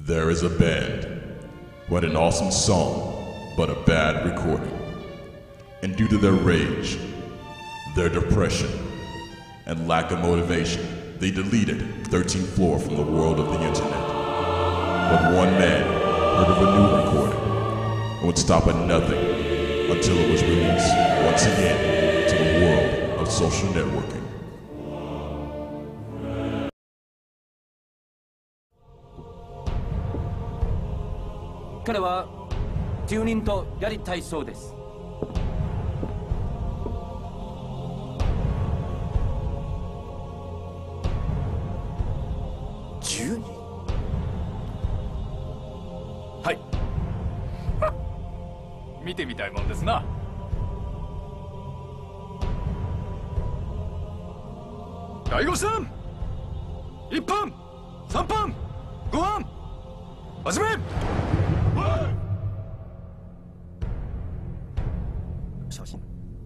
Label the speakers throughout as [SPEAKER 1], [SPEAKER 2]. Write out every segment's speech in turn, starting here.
[SPEAKER 1] There is a band who had an awesome song, but a bad recording. And due to their rage, their depression, and lack of motivation, they deleted 13th Floor from the world of the internet. But one man heard of a new recording and would stop at nothing until it was released once again to the world of social networking.
[SPEAKER 2] 彼は住人とやりたいそうです。
[SPEAKER 3] 10人？
[SPEAKER 2] はい。
[SPEAKER 4] 見てみたいもんですな。第5戦1班3班5班始め。
[SPEAKER 3] 小心。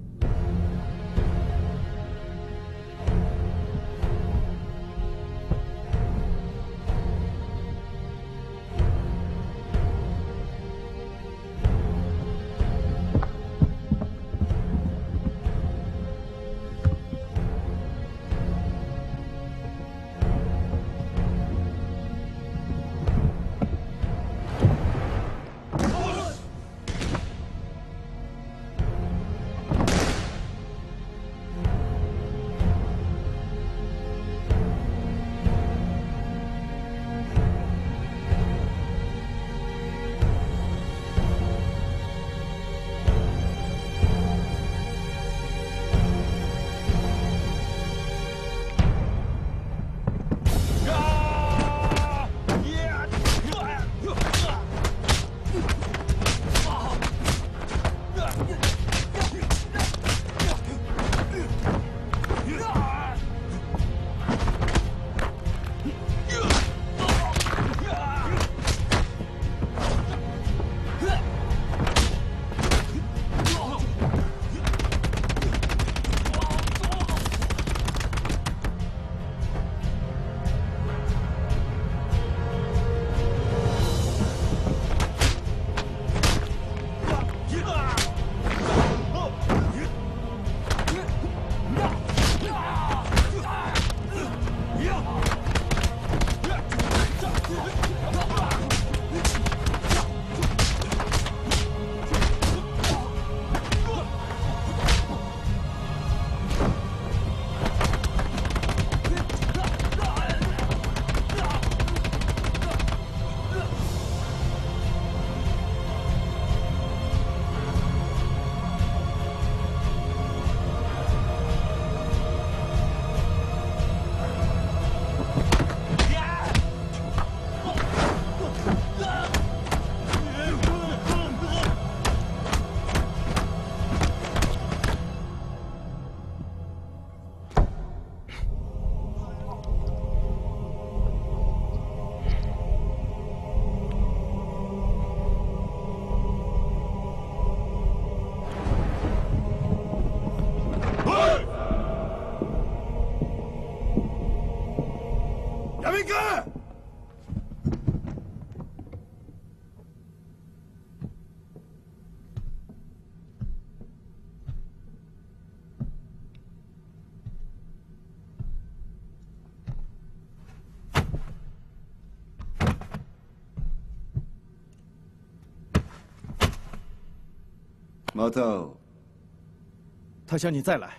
[SPEAKER 3] 马特，
[SPEAKER 5] 他想你再来。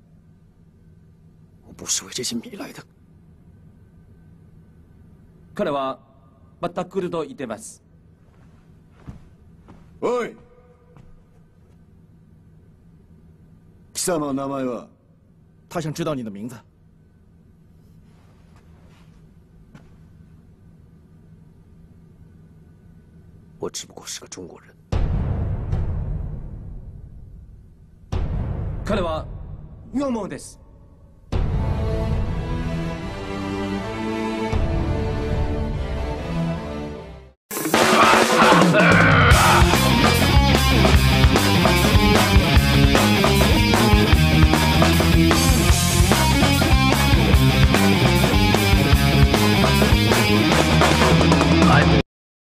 [SPEAKER 3] 我不是为这些米来的。
[SPEAKER 2] 彼はまた来ると言ってます。
[SPEAKER 3] おい、貴様名前は？
[SPEAKER 5] 他想知道你的名字。
[SPEAKER 3] 我只不过是个中国人。
[SPEAKER 2] 彼は日本です。